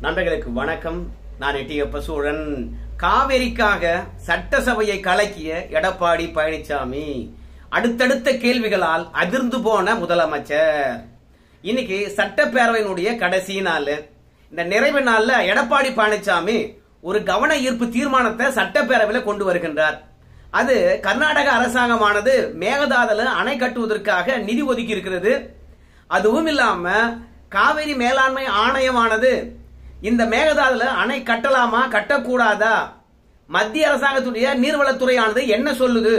நண்பர்களுக்கு வணக்கம். நான் எட்டியப்ப சூழன். காவிரிக்காக சட்டசபையை கலக்கிய எடப்பாடி பழனிசாமி அடுத்தடுத்த கேள்விகளால் அதிர்ந்து போன முதலமைச்சர். இன்னைக்கு சட்டப்பேரவையினுடைய கடைசி நாள். இந்த நிறைவு நாள்ல எடப்பாடி பழனிசாமி ஒரு கவன ஈர்ப்பு தீர்மானத்தை சட்டப்பேரவையில் கொண்டு வருகின்றார். அது கர்நாடக அரசாங்கமானது மேகதாதுல அணை கட்டுவதற்காக நிதி ஒதுக்கி இருக்கிறது. அதுவும் இல்லாம காவிரி மேலாண்மை ஆணையமானது இந்த மேகதாதுல அணை கட்டலாமா கட்டக்கூடாதா, மத்திய அரசாங்கத்துடைய நீர்வளத்துறையானது என்ன சொல்லுது,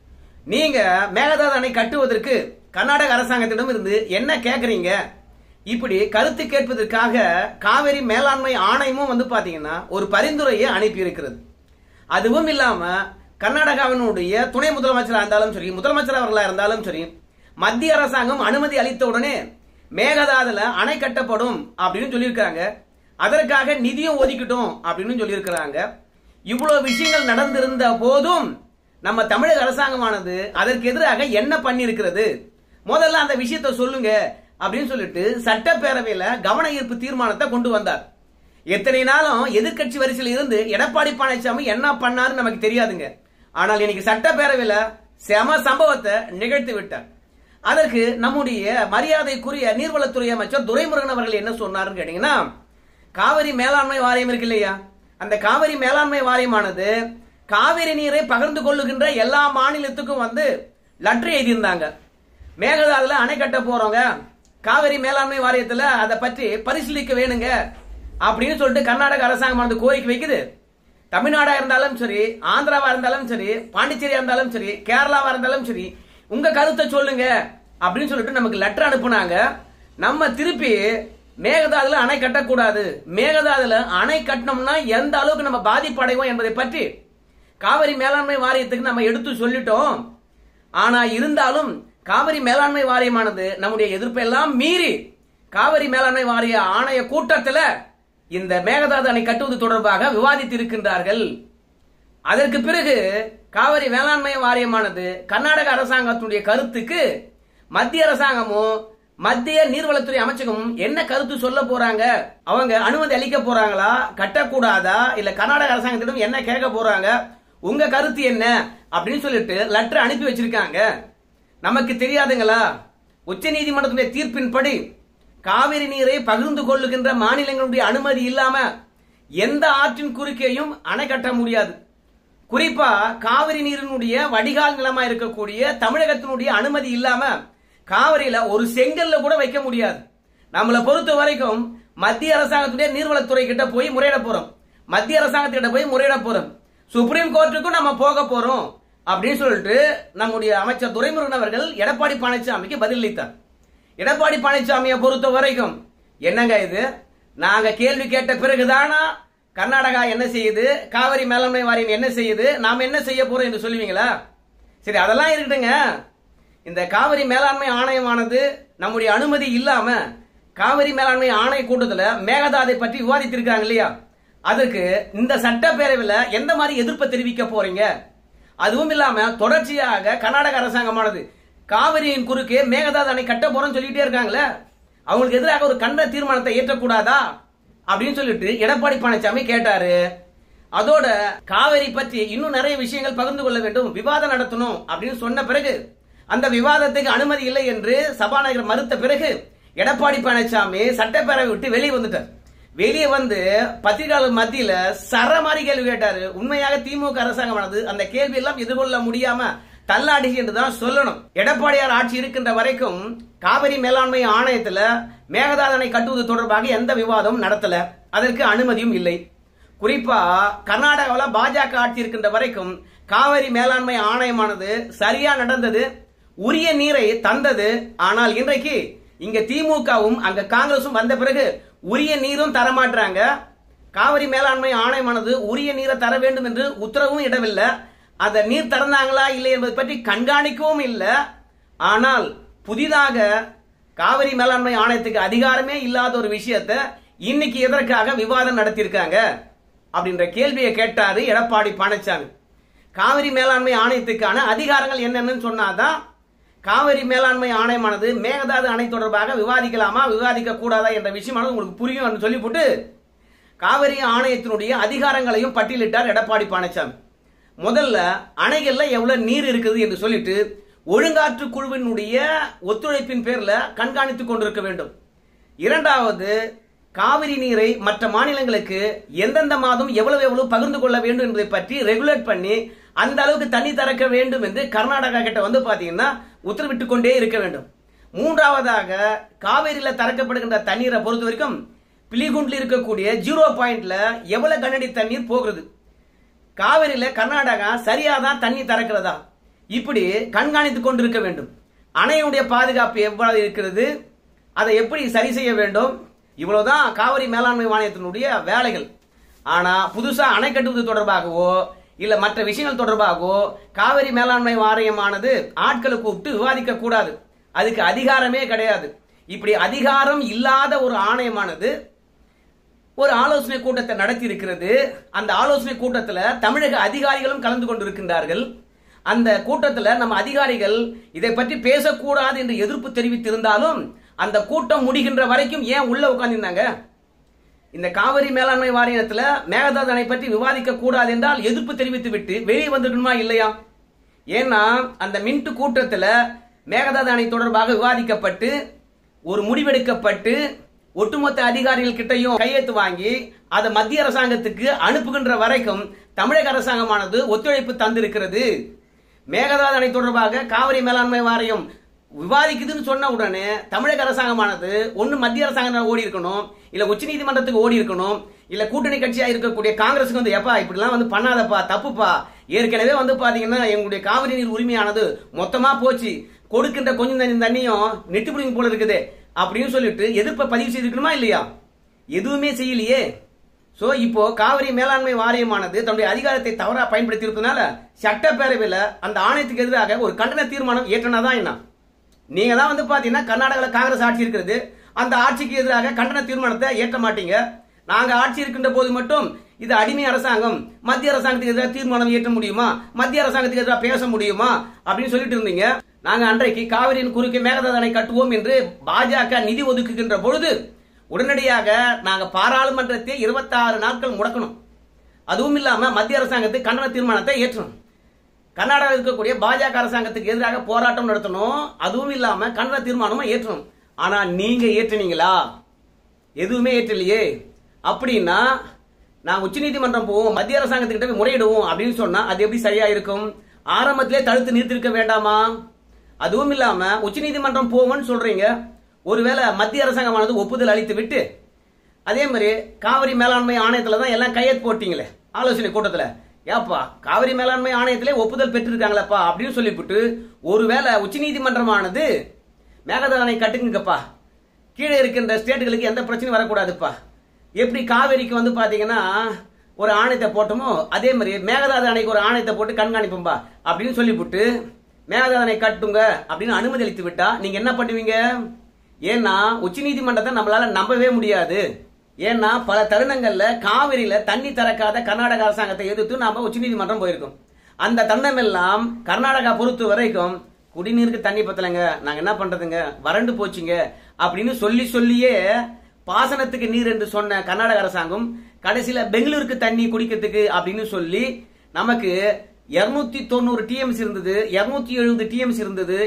நீங்க மேகதாது அணை கட்டுவதற்கு கர்நாடக அரசாங்கத்திடம் இருந்து என்ன கேக்குறீங்க, இப்படி கருத்து கேட்பதற்காக காவிரி மேலாண்மை ஆணையமும் பாத்தீங்கன்னா ஒரு பரிந்துரையை அனுப்பி இருக்கிறது. அதுவும் இல்லாம கர்நாடகாவினுடைய துணை முதலமைச்சராக இருந்தாலும் சரி, முதலமைச்சர் அவர்களாக இருந்தாலும் சரி, மத்திய அரசாங்கம் அனுமதி அளித்த உடனே மேகதாதுல அணை கட்டப்படும் அப்படின்னு சொல்லியிருக்காங்க. அதற்காக நிதியும் ஒதுக்கிட்டோம் அப்படின்னு சொல்லியிருக்கிறாங்க. இவ்வளவு விஷயங்கள் நடந்திருந்த போதும் நம்ம தமிழக அரசாங்கமானது அதற்கு எதிராக என்ன பண்ணிருக்கிறது, முதல்ல அந்த விஷயத்தை சொல்லுங்க அப்படின்னு சொல்லிட்டு சட்டப்பேரவையில கவன ஈர்ப்பு தீர்மானத்தை கொண்டு வந்தார். எத்தனை நாளும் எதிர்கட்சி வரிசையில் இருந்து எடப்பாடி பழனிசாமி என்ன பண்ணாரு நமக்கு தெரியாதுங்க. ஆனால் இன்னைக்கு சட்டப்பேரவையில செம சம்பவத்தை நிகழ்த்தி விட்டார். அதற்கு நம்முடைய மரியாதைக்குரிய நீர்வளத்துறை அமைச்சர் துரைமுருகன் அவர்கள் என்ன சொன்னாருன்னு கேட்டீங்கன்னா, காவிரி மேலாண்மை வாரியம் இருக்கு இல்லையா, அந்த காவிரி மேலாண்மை வாரியமானது காவிரி நீரை பகிர்ந்து கொள்ளுகின்ற எல்லா மாநிலத்துக்கும் லெட்டர் எழுதியிருந்தாங்க. மேகதாதுல அணை கட்ட போறோங்க, காவிரி மேலாண்மை வாரியத்துல அதை பற்றி பரிசீலிக்க வேணுங்க அப்படின்னு சொல்லிட்டு கர்நாடக அரசாங்கம் கோரிக்கை வைக்குது. தமிழ்நாடா இருந்தாலும் சரி, ஆந்திராவா இருந்தாலும் சரி, பாண்டிச்சேரியா இருந்தாலும் சரி, கேரளாவா இருந்தாலும் சரி, உங்க கருத்தை சொல்லுங்க அப்படின்னு சொல்லிட்டு நமக்கு லெட்டர் அனுப்புனாங்க. நம்ம திருப்பி மேகதாதுல அணை கட்டக்கூடாது, மேகதாதுல அணை கட்டணும்னா எந்த அளவுக்கு நம்ம பாதிப்படைவோம் என்பதை பற்றி காவிரி மேலாண்மை வாரியத்துக்கு நம்ம எடுத்து சொல்லிட்டோம். ஆனா இருந்தாலும் காவிரி மேலாண்மை வாரியமானது நம்முடைய எதிர்ப்பை எல்லாம் மீறி காவிரி மேலாண்மை வாரிய ஆணைய கூட்டத்தில் இந்த மேகதாது அணை கட்டுவது தொடர்பாக விவாதித்திருக்கின்றார்கள். அதற்கு பிறகு காவிரி மேலாண்மை வாரியமானது கர்நாடக அரசாங்கத்துடைய கருத்துக்கு மத்திய அரசாங்கமும் மத்திய நீர்வளத்துறை அமைச்சகமும் என்ன கருத்து சொல்ல போறாங்க, அவங்க அனுமதி அளிக்க போறாங்களா, கட்டக்கூடாதா, இல்ல கர்நாடக அரசாங்கத்திடம் என்ன கேட்க போறாங்க, உங்க கருத்து என்ன அப்படின்னு சொல்லிட்டு லெட்டர் அனுப்பி வச்சிருக்காங்க. நமக்கு தெரியாதுங்களா, உச்ச நீதிமன்றத்துடைய தீர்ப்பின்படி காவிரி நீரை பகிர்ந்து கொள்ளுகின்ற மாநிலங்களுடைய அனுமதி இல்லாம எந்த ஆற்றின் குறுக்கேயும் அணை கட்ட முடியாது. குறிப்பா காவிரி நீரினுடைய வடிகால் நிலமா இருக்கக்கூடிய தமிழகத்தினுடைய அனுமதி இல்லாம காவிரியில ஒரு செங்கல்ல கூட வைக்க முடியாது. நம்மளை பொறுத்த வரைக்கும் மத்திய அரசாங்கத்துடைய நீர்வளத்துறை கிட்ட போய் முறையிட போறோம், மத்திய அரசாங்கத்திட்ட போய் முறையிட போறோம், சுப்ரீம் கோர்ட்டுக்கும் நம்ம போக போறோம் அப்படின்னு சொல்லிட்டு நம்முடைய அமைச்சர் துரைமுருகன் அவர்கள் எடப்பாடி பழனிசாமிக்கு பதிலளித்தார். எடப்பாடி பழனிசாமியை பொறுத்த வரைக்கும் என்னங்க இது, நாங்க கேள்வி கேட்ட பிறகுதானா கர்நாடகா என்ன செய்யுது, காவிரி மேலாண்மை வாரியம் என்ன செய்யுது, நாம என்ன செய்ய போறோம் என்று சொல்லுவீங்களா? சரி, அதெல்லாம் இருக்கட்டுங்க. இந்த காவிரி மேலாண்மை ஆணையமானது நம்முடைய அனுமதி இல்லாம காவிரி மேலாண்மை ஆணைய கூட்டத்தில் மேகதாதை பற்றி விவாதித்திருக்காங்க இல்லையா, அதற்கு இந்த சட்டப்பேரவையில் எந்த மாதிரி எதிர்ப்பை தெரிவிக்க போறீங்க? அதுவும் இல்லாம தொடர்ச்சியாக கர்நாடக அரசாங்கமானது காவிரியின் குறுக்கே மேகதாது அணை கட்ட போறோம்னு சொல்லிட்டே இருக்காங்களே, அவங்களுக்கு எதிராக ஒரு கண்ட தீர்மானத்தை ஏற்றக்கூடாதா அப்படின்னு சொல்லிட்டு எடப்பாடி பழனிசாமி கேட்டாரு. அதோட காவிரி பற்றி இன்னும் நிறைய விஷயங்கள் பகிர்ந்து கொள்ள வேண்டும், விவாதம் நடத்தணும் அப்படின்னு சொன்ன பிறகு அந்த விவாதத்துக்கு அனுமதி இல்லை என்று சபாநாயகர் மறுத்த பிறகு எடப்பாடி பழனிசாமி சட்டப்பேரவை விட்டு வெளியே வந்துட்டார். வெளியே பத்திரிகையாளர் மத்தியில சரமாரி கேள்வி கேட்டாரு. உண்மையாக திமுக அரசாங்கமானது அந்த கேள்வி எல்லாம் எதிர்கொள்ள முடியாம தள்ளாடி என்றுதான் சொல்லணும். எடப்பாடியார் ஆட்சி இருக்கின்ற வரைக்கும் காவிரி மேலாண்மை ஆணையத்துல மேகதாது அணை கட்டுவது தொடர்பாக எந்த விவாதமும் நடத்தல, அதற்கு அனுமதியும் இல்லை. குறிப்பா கர்நாடகாவில் பாஜக ஆட்சி இருக்கின்ற வரைக்கும் காவிரி மேலாண்மை ஆணையமானது சரியா நடந்தது, உரிய நீரை தந்தது. ஆனால் இன்றைக்கு இங்க திமுகவும் அங்க காங்கிரசும் வந்த பிறகு உரிய நீரும் தரமாட்டாங்க. காவிரி மேலாண்மை ஆணையமானது உரிய நீரை தர வேண்டும் என்று உத்தரவும் இடவில்லை. அந்த நீர் திறந்தாங்களா இல்லை என்பதை பற்றி கண்காணிக்கவும் இல்லை. ஆனால் புதிதாக காவிரி மேலாண்மை ஆணையத்துக்கு அதிகாரமே இல்லாத ஒரு விஷயத்தை இன்னைக்கு எதற்காக விவாதம் நடத்தியிருக்காங்க அப்படின்ற கேள்வியை கேட்டாரு எடப்பாடி பழனிசாமி. காவிரி மேலாண்மை ஆணையத்துக்கான அதிகாரங்கள் என்னன்னு சொன்னாதான் காவிரி மேலாண்மை ஆணையமானது மேகதாது அணை தொடர்பாக விவாதிக்கலாமா விவாதிக்க கூடாதா என்ற விஷயமானது உங்களுக்கு புரியும் என்று சொல்லி போட்டு காவிரி ஆணையத்தினுடைய அதிகாரங்களையும் பட்டியலிட்டார் எடப்பாடி பழனிசாமி. முதல்ல அணைகள்ல எவ்வளவு நீர் இருக்குது என்று சொல்லிட்டு ஒழுங்காற்று குழுவினுடைய ஒத்துழைப்பின் பேர்ல கண்காணித்துக் கொண்டிருக்க வேண்டும். இரண்டாவது, காவிரி நீரை மற்ற மாநிலங்களுக்கு எந்தெந்த மாதம் எவ்வளவு பகிர்ந்து கொள்ள வேண்டும் என்பதை பற்றி ரெகுலேட் பண்ணி அந்த அளவுக்கு தண்ணி திறக்க வேண்டும் என்று கர்நாடகா கிட்ட வந்து பாத்தீங்கன்னா உத்தரவிட்டுக் கொண்டே இருக்க வேண்டும். மூன்றாவதாக, காவிரியில திறக்கப்படுகின்ற தண்ணீரை பொறுத்த வரைக்கும் பிலிகுண்டில் இருக்கக்கூடிய 0 பாயிண்ட்ல எவ்வளவு கனஅடி தண்ணீர் போகிறது, காவிரியில கர்நாடகா சரியாதான் தண்ணி திறக்கிறதா, இப்படி கண்காணித்துக் கொண்டிருக்க வேண்டும். அணையுடைய பாதுகாப்பு எவ்வளவு இருக்கிறது, அதை எப்படி சரி செய்ய வேண்டும், இவ்வளவுதான் காவிரி மேலாண்மை வாரியத்தினுடைய வேலைகள். ஆனா புதுசா அணை கட்டுவது தொடர்பாகவோ இல்ல மற்ற விஷயங்கள் தொடர்பாகவோ காவிரி மேலாண்மை வாரியமானது ஆட்களை கூப்பிட்டு விவாதிக்க கூடாது. அதுக்கு அதிகாரமே கிடையாது. இப்படி அதிகாரம் இல்லாத ஒரு ஆணையமானது ஒரு ஆலோசனை கூட்டத்தை நடத்தி இருக்கிறது. அந்த ஆலோசனை கூட்டத்தில் தமிழக அதிகாரிகளும் கலந்து கொண்டிருக்கின்றார்கள். அந்த கூட்டத்தில் நம்ம அதிகாரிகள் இதை பற்றி பேசக்கூடாது என்று எதிர்ப்பு தெரிவித்திருந்தாலும் அந்த கூட்டம் முடிகின்ற வரைக்கும் ஏன் உள்ள உட்கார்ந்திருந்தாங்க? இந்த காவிரி மேலாண்மை வாரியத்தில் மேகதாது அணை பற்றி விவாதிக்க கூடாது என்றால் எதிர்ப்பு தெரிவித்து விட்டு வெளியே வந்துடணுமா இல்லையா? ஏன்னா அந்த மின்ட் கூட்டத்தில் மேகதாது அணை தொடர்பாக விவாதிக்கப்பட்டு ஒரு முடிவெடுக்கப்பட்டு ஒட்டுமொத்த அதிகாரிகள் கிட்டையும் கையெழுத்து வாங்கி அதை மத்திய அரசாங்கத்துக்கு அனுப்புகின்ற வரைக்கும் தமிழக அரசாங்கமானது ஒத்துழைப்பு தந்திருக்கிறது. மேகதாது அணை தொடர்பாக காவிரி மேலாண்மை வாரியம் விவாதிக்குதுன்னு சொன்ன உடனே தமிழக அரசாங்கமானது ஒன்னு மத்திய அரசாங்கம் ஓடி இருக்கணும், இல்ல உச்சநீதிமன்றத்துக்கு ஓடி இருக்கணும், இல்ல கூட்டணி கட்சியா இருக்கக்கூடிய காங்கிரஸுக்கு வந்து எப்பா இப்படிலாம் வந்து பண்ணாதப்பா, தப்புப்பா, ஏற்கனவே வந்து பாத்தீங்கன்னா எங்களுடைய காவிரி நீர் உரிமையானது மொத்தமா போச்சு, கொடுக்கின்ற கொஞ்சம் தண்ணியும் நெட்டுப்பிடிங்க போல இருக்குது அப்படின்னு சொல்லிட்டு எதிர்ப்பை பதிவு செய்திருக்கணுமா இல்லையா? எதுவுமே செய்யலையே. சோ இப்போ காவிரி மேலாண்மை வாரியமானது தன்னுடைய அதிகாரத்தை தவறா பயன்படுத்தி இருப்பதனால சட்டப்பேரவையில் அந்த ஆணையத்துக்கு எதிராக ஒரு கண்டன தீர்மானம் ஏற்றினாதான் என்ன? நீங்க தான் வந்து பாத்தீங்கன்னா கர்நாடகாவில் காங்கிரஸ் ஆட்சி இருக்கிறது, அந்த ஆட்சிக்கு எதிராக கண்டன தீர்மானத்தை ஏற்ற மாட்டீங்க. நாங்க ஆட்சி இருக்கின்ற போது மட்டும் இது அடிமை அரசாங்கம், மத்திய அரசாங்கத்துக்கு எதிராக தீர்மானம் ஏற்ற முடியுமா, மத்திய அரசாங்கத்துக்கு எதிராக பேச முடியுமா அப்படின்னு சொல்லிட்டு இருந்தீங்க. நாங்க அன்றைக்கு காவிரியின் குறுக்கே மேகதாது அணை கட்டுவோம் என்று பாஜக நிதி ஒதுக்குகின்ற பொழுது உடனடியாக நாங்க பாராளுமன்றத்தை 26 நாட்கள் முடக்கணும். அதுவும் இல்லாம மத்திய அரசாங்கத்துக்கு கண்டன தீர்மானத்தை ஏற்றணும். கர்நாடகாவில் இருக்கக்கூடிய பாஜக அரசாங்கத்துக்கு எதிராக போராட்டம் நடத்தணும். அதுவும் இல்லாம கண்டன தீர்மானமும் ஏற்றணும். ஆனா நீங்க ஏற்றினீங்களா? எதுவுமே ஏற்றலையே. அப்படின்னா நான் உச்சநீதிமன்றம் போவோம், மத்திய அரசாங்கத்துக்கிட்ட போய் முறையிடுவோம் அப்படின்னு சொன்னா அது எப்படி சரியா இருக்கும்? ஆரம்பத்திலே தடுத்து நிறுத்திருக்க வேண்டாமா? அதுவும் இல்லாம உச்சநீதிமன்றம் போவோம்னு சொல்றீங்க, ஒருவேளை மத்திய அரசாங்கமானது ஒப்புதல் அளித்து விட்டு அதே மாதிரி காவிரி மேலாண்மை ஆணையத்துல தான் எல்லாம் கையெழுத்து போட்டீங்களே ஆலோசனை கூட்டத்தில், ஏப்பா காவிரி மேலாண்மை ஆணையத்திலே ஒப்புதல் பெற்றிருக்காங்களப்பா அப்படின்னு சொல்லிவிட்டு ஒருவேளை உச்சநீதிமன்றமானது மேகதாது அணை கட்டுங்கப்பா, கீழே இருக்கின்ற ஸ்டேட்டுகளுக்கு எந்த பிரச்சனையும் வரக்கூடாதுப்பா, எப்படி காவிரிக்கு வந்து பாத்தீங்கன்னா ஒரு ஆணையத்தை போட்டோமோ அதே மாதிரி மேகதாது அணைக்கு ஒரு ஆணையத்தை போட்டு கண்காணிப்போம்பா அப்படின்னு சொல்லிவிட்டு மேகதாது அணை கட்டுங்க அப்படின்னு அனுமதி அளித்து விட்டா நீங்க என்ன பண்ணுவீங்க? ஏன்னா உச்சநீதிமன்றத்தை நம்மளால நம்பவே முடியாது. ஏன்னா பல தருணங்கள்ல காவிரியில தண்ணி திறக்காத கர்நாடக அரசாங்கத்தை எதிர்த்து நாம உச்சநீதிமன்றம் போயிருக்கோம். அந்த தருணம் எல்லாம் கர்நாடகா பொறுத்த வரைக்கும் குடிநீருக்கு தண்ணி பத்தலைங்க, நாங்க என்ன பண்றதுங்க, வறண்டு போச்சுங்க அப்படின்னு சொல்லியே பாசனத்துக்கு நீர் என்று சொன்ன கர்நாடக அரசாங்கம் கடைசியில பெங்களூருக்கு தண்ணி குடிக்கிறதுக்கு அப்படின்னு சொல்லி நமக்கு 290 டிஎம்சி இருந்தது, 270 டிஎம்சி இருந்தது,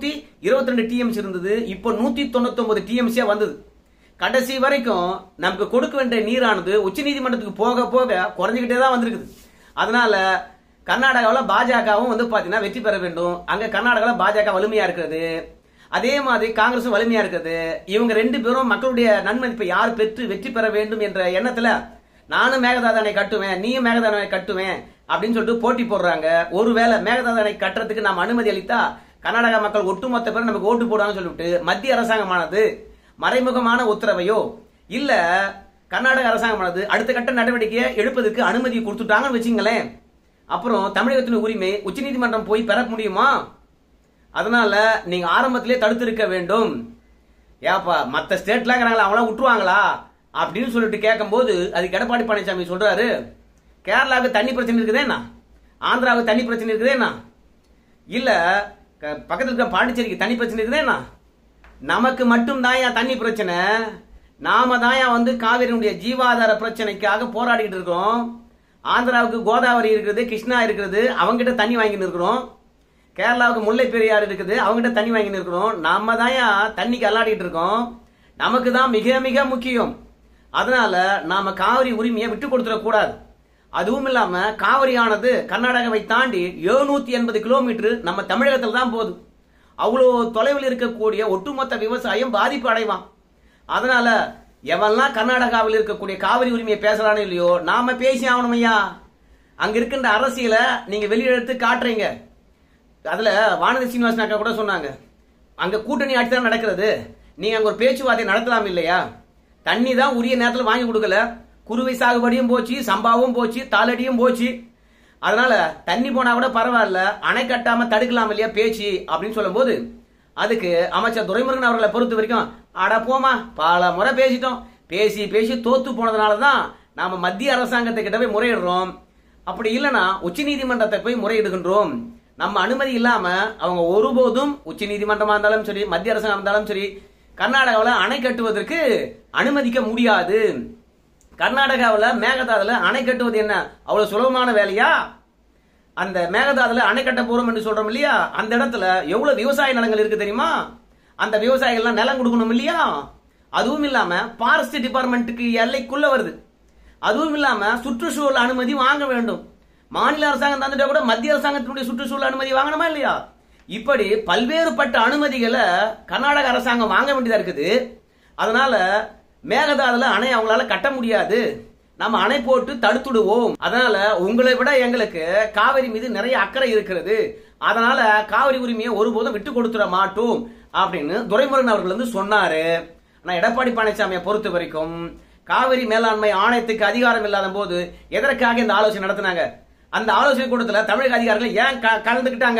222 டிஎம்சி இருந்தது, இப்போ 199 டிஎம்சியா வந்தது. கடைசி வரைக்கும் நமக்கு கொடுக்க வேண்டிய நீரானது உச்சநீதிமன்றத்துக்கு போக போக குறைஞ்சிக்கிட்டே தான் வந்திருக்குது. அதனால கர்நாடகாவில் பாஜகவும் வந்து பாத்தீங்கன்னா வெற்றி பெற வேண்டும். அங்க கர்நாடகாவில் பாஜக வலிமையா இருக்கிறது, அதே மாதிரி காங்கிரஸ் வலிமையா இருக்கிறது. இவங்க ரெண்டு பேரும் மக்களுடைய நன்மதிப்பை யார் பெற்று வெற்றி பெற வேண்டும் என்ற எண்ணத்துல நானும் மேகதாது அணை கட்டுவேன், நீயும் மேகதாது அணை கட்டுவேன் அப்படின்னு சொல்லிட்டு போட்டி போடுறாங்க. ஒருவேளை மேகதாது அணை கட்டுறதுக்கு நாம் அனுமதி அளித்தா கர்நாடகா மக்கள் ஒட்டுமொத்த பேர் நமக்கு ஓட்டு போடுவாங்கன்னு சொல்லிட்டு மத்திய அரசாங்கமானது மறைமுகமான உத்தரவையோ இல்ல கர்நாடக அரசாங்கமானது அடுத்த கட்ட நடவடிக்கையை எடுப்பதற்கு அனுமதி கொடுத்துட்டாங்கன்னு வச்சுங்களேன், அப்புறம் தமிழகத்தின் உரிமை உச்சநீதிமன்றம் போய் பெற முடியுமா? அதனால நீங்க ஆரம்பத்திலே தடுத்து இருக்க வேண்டும். ஏப்பா மற்ற ஸ்டேட்ல அவங்களாம் விட்டுருவாங்களா அப்படின்னு சொல்லிட்டு கேட்கும் போது அதுக்கு எடப்பாடி பழனிசாமி சொல்றாரு, கேரளாவுக்கு தண்ணி பிரச்சனை இருக்குதேண்ணா, ஆந்திராவுக்கு தண்ணி பிரச்சனை இருக்குதேண்ணா, இல்ல பக்கத்தில் இருக்க பாண்டிச்சேரிக்கு தண்ணி பிரச்சனை இருக்குதேண்ணா, நமக்கு மட்டும் தான் தண்ணி பிரச்சனை, நாம தான் காவிரியினுடைய ஜீவாதார பிரச்சனைக்காக போராடிட்டு இருக்கோம். ஆந்திராவுக்கு கோதாவரி இருக்குது, கிருஷ்ணா இருக்குது, அவங்ககிட்ட தண்ணி வாங்கிட்டு இருக்கிறோம். கேரளாவுக்கு முல்லை பெரியாறு இருக்குது, அவங்ககிட்ட தண்ணி வாங்கிட்டு இருக்கிறோம். நாம தான் தண்ணிக்கு அல்லாடிட்டு இருக்கோம். நமக்கு தான் மிக மிக முக்கியம். அதனால நாம காவிரி உரிமையை விட்டு கொடுத்துடக்கூடாது. அதுவும் இல்லாம காவிரியானது கர்நாடகாவை தாண்டி 780 கிலோமீட்டர் நம்ம தமிழகத்தில் தான் போகுது. அவ்வளோ தொலைவில் இருக்கக்கூடிய ஒட்டுமொத்த விவசாயம் பாதிப்பு அடைவான். அதனால எவெல்லாம் கர்நாடகாவில் இருக்கக்கூடிய காவிரி உரிமையை பேசலான்னு இல்லையோ நாம பேசி ஆகணும் ஐயா. அங்க இருக்கின்ற அரசியலை நீங்க வெளியெடுத்து காட்டுறீங்க. அதுல வானதி சீனிவாசன் அக்கா கூட சொன்னாங்க, அங்க கூட்டணி ஆட்சி தான் நடக்கிறது, நீங்க அங்க ஒரு பேச்சுவார்த்தை நடத்தலாம் இல்லையா? தண்ணி தான் உரிய நேரத்தில் வாங்கி கொடுக்கல, குறுவை சாகுபடியும் போச்சு, சம்பாவும் போச்சு, தாளடியும் போச்சு. அதனால தண்ணி போனா கூட பரவாயில்ல, அணை கட்டாம தடுக்கலாம் இல்லையா பேச்சு அப்படின்னு சொல்லும் போது அதுக்கு அமைச்சர் துரைமுருகன் அவர்களை பொறுத்த வரைக்கும் அட போமா பல முறை பேசிட்டோம், பேசி பேசி தோத்து போனதுனாலதான் நாம மத்திய அரசாங்கத்தை கிட்ட போய் முறையிடுறோம். அப்படி இல்லைன்னா உச்ச நீதிமன்றத்தை போய் முறையிடுகின்றோம். நம்ம அனுமதி இல்லாம அவங்க ஒருபோதும் உச்ச நீதிமன்றமா இருந்தாலும் சரி, மத்திய அரசாங்கம் இருந்தாலும் சரி, கர்நாடகாவில் அணை கட்டுவதற்கு அனுமதிக்க முடியாது. கர்நாடகாவில் மேகதாதுல அணை கட்டுவது என்ன அவ்வளவு சுலபமான வேலையா? அந்த மேகதாதுல அணை கட்ட போறோம் என்று சொல்றோம் இல்லையா, அந்த இடத்துல எவ்வளவு விவசாய நிலங்கள் இருக்கு தெரியுமா? அந்த விவசாயிகள் நிலம் கொடுக்கணும் இல்லையா? அதுவும் இல்லாம ஃபாரஸ்ட் டிபார்ட்மெண்ட்டுக்கு எல்லைக்குள்ள வருது. அதுவும் இல்லாம சுற்றுச்சூழல் அனுமதி வாங்க வேண்டும். மாநில அரசாங்கம் தந்துட்டா கூட மத்திய அரசாங்கத்தினுடைய சுற்றுச்சூழல் அனுமதி வாங்கணுமா இல்லையா? இப்படி பல்வேறுபட்ட அனுமதிகளை கர்நாடக அரசாங்கம் வாங்க வேண்டியதா இருக்குது. அதனால மேகதாதுல அணை அவங்களால கட்ட முடியாது, நம்ம அணை போட்டு தடுத்துடுவோம். அதனால உங்களை விட எங்களுக்கு காவிரி மீது நிறைய அக்கறை இருக்கிறது, அதனால காவிரி உரிமையை ஒருபோதும் விட்டு கொடுத்துட மாட்டோம் அப்படின்னு துரைமுருகன் அவர்கள் சொன்னாரு. ஆனா எடப்பாடி பழனிசாமியை பொறுத்த வரைக்கும் காவிரி மேலாண்மை ஆணையத்துக்கு அதிகாரம் இல்லாத போது எதற்காக இந்த ஆலோசனை நடத்தினாங்க? அந்த ஆலோசனை கூட்டத்தில் தமிழக அதிகாரிகள் ஏன் கலந்துக்கிட்டாங்க?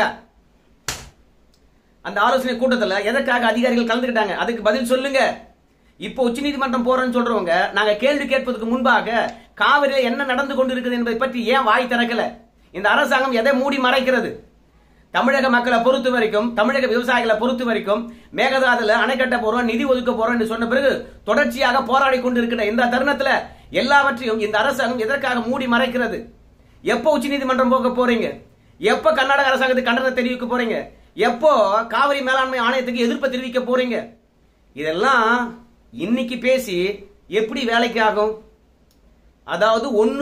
அந்த ஆலோசனை கூட்டத்தில் எதற்காக அதிகாரிகள் கலந்துக்கிட்டாங்க? அதுக்கு பதில் சொல்லுங்க. இப்போ உச்ச நீதிமன்றம் போறேன்னு சொல்றவங்க நாங்க கேள்வி கேட்பதற்கு முன்பாக காவிரியில் என்ன நடந்து கொண்டு இருக்குது என்பதை பற்றி ஏன் வாய் திறக்கல? இந்த அரசாங்கம் எதை மூடி மறைக்கிறது? தமிழக மக்களை பொறுத்த வரைக்கும், தமிழக விவசாயிகளை பொறுத்த வரைக்கும் மேகதாதுல அணை கட்ட போறோம், நிதி ஒதுக்க போறோம் என்று சொன்ன பிறகு தொடர்ச்சியாக போராடி கொண்டு இருக்கிற இந்த தருணத்துல எல்லாவற்றையும் இந்த அரசாங்கம் எதற்காக மூடி மறைக்கிறது? எப்போ உச்ச நீதிமன்றம் போக போறீங்க? எப்போ கர்நாடக அரசாங்கத்துக்கு கண்டனத்தை தெரிவிக்க போறீங்க? எப்போ காவிரி மேலாண்மை ஆணையத்துக்கு எதிர்ப்பு தெரிவிக்க போறீங்க? இதெல்லாம் இன்னைக்கு பேசி எப்படி வேலைக்கு ஆகும்? அதாவது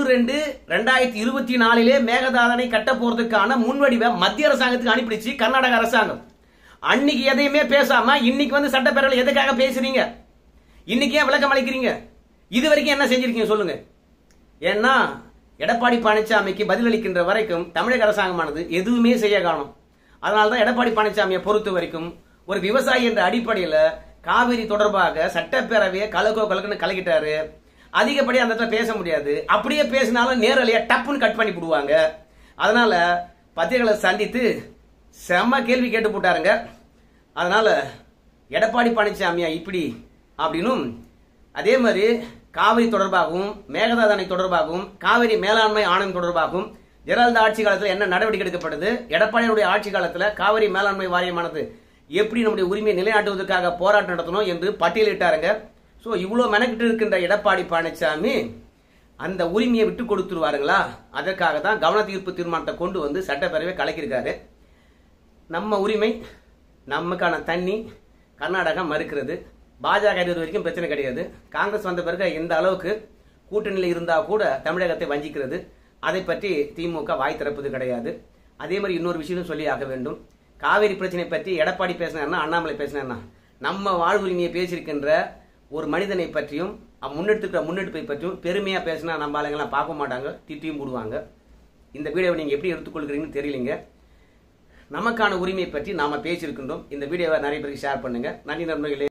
1/2/2024 மேகதாதனை கட்ட போறதுக்கான முன்வடிவை மத்திய அரசாங்கத்துக்கு அனுப்பிடுச்சு கர்நாடக அரசாங்கம். அன்னைக்கு எதையுமே பேசாம இன்னைக்கு சட்டப்பேரவையில் எதுக்காக பேசுறீங்க? இன்னைக்கு ஏன் விளக்கம் அளிக்கிறீங்க? இது வரைக்கும் என்ன செஞ்சிருக்கீங்க சொல்லுங்க. ஏன்னா எடப்பாடி பழனிசாமிக்கு பதிலளிக்கின்ற வரைக்கும் தமிழக அரசாங்கமானது எதுவுமே செய்ய காணும். அதனால்தான் எடப்பாடி பழனிசாமியை பொறுத்த வரைக்கும் ஒரு விவசாயி என்ற அடிப்படையில் காவிரி தொடர்பாக சட்டப்பேரவையை கலக்குன்னு கலக்கிட்டாரு. அதிகப்படியாக அந்த இடத்துல பேச முடியாது. அப்படியே பேசினாலும் நேரலையா டப்புன்னு கட் பண்ணி போடுவாங்க. அதனால பத்திரிகைகளை சந்தித்து செம்ம கேள்வி கேட்டு போட்டாருங்க. அதனால எடப்பாடி பழனிசாமியா இப்படி அப்படின்னும், அதே மாதிரி காவிரி தொடர்பாகவும் மேகதாது அணை தொடர்பாகவும் காவிரி மேலாண்மை ஆணையம் தொடர்பாகவும் ஜெயலலிதா ஆட்சி காலத்தில் என்ன நடவடிக்கை எடுக்கப்பட்டது, எடப்பாடியுடைய ஆட்சி காலத்தில் காவிரி மேலாண்மை வாரியமானது எப்படி நம்முடைய உரிமையை நிலைநாட்டுவதற்காக போராட்டம் நடத்தணும் என்று பட்டியலிட்டாருங்க. ஸோ இவ்வளோ மெனக்கிட்டு இருக்கின்ற எடப்பாடி பழனிசாமி அந்த உரிமையை விட்டு கொடுத்துருவாருங்களா? அதற்காக தான் கவன தீர்ப்பு தீர்மானத்தை கொண்டு சட்டப்பேரவை கலக்கியிருக்காரு. நம்ம உரிமை, நமக்கான தண்ணி கர்நாடகா மறுக்கிறது. பாஜக இது வரைக்கும் பிரச்சனை கிடையாது. காங்கிரஸ் வந்த பிறகு எந்த அளவுக்கு கூட்டணியில் இருந்தால் கூட தமிழகத்தை வஞ்சிக்கிறது. அதை பற்றி திமுக வாய் திறப்பது கிடையாது. அதே மாதிரி இன்னொரு விஷயம் சொல்லி ஆக வேண்டும். காவிரி பிரச்சனை பற்றி எடப்பாடி பேசினார்னா, அண்ணாமலை பேசினார்னா, நம்ம வாழ்வுரிமையை பேசியிருக்கின்ற ஒரு மனிதனை பற்றியும் முன்னெடுப்பை பற்றியும் பெருமையா பேசினா நம்ம ஆளுங்கெல்லாம் பார்க்க மாட்டாங்க, திட்டியும் போடுவாங்க. இந்த வீடியோவை நீங்க எப்படி எடுத்துக்கொள்கிறீங்கன்னு தெரியலங்க. நமக்கான உரிமையை பற்றி நாம பேசியிருக்கின்றோம். இந்த வீடியோவை நிறைய பேருக்கு ஷேர் பண்ணுங்க. நன்றி நண்பர்களே.